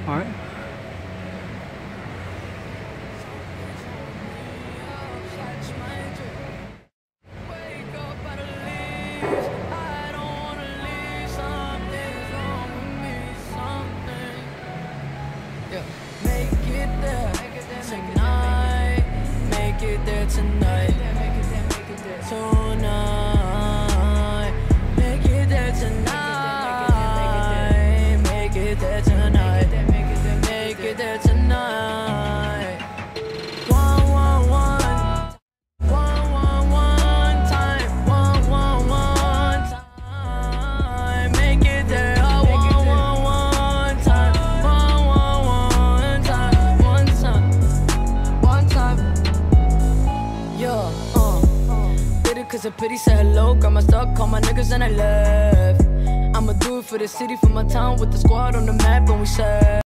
All right. Make it there tonight. Make it there tonight. Tonight. Make it there tonight. Make it there tonight. Make it there tonight. One, one, one. One, one, one time. One, one, one time. Make it there. Oh, one, one, one time. One, one, one time. One time. Yeah, did it cause a pity, said hello. Got my stuck, call my niggas and I left. I'ma do it for the city, for my town, with the squad on the map, and we said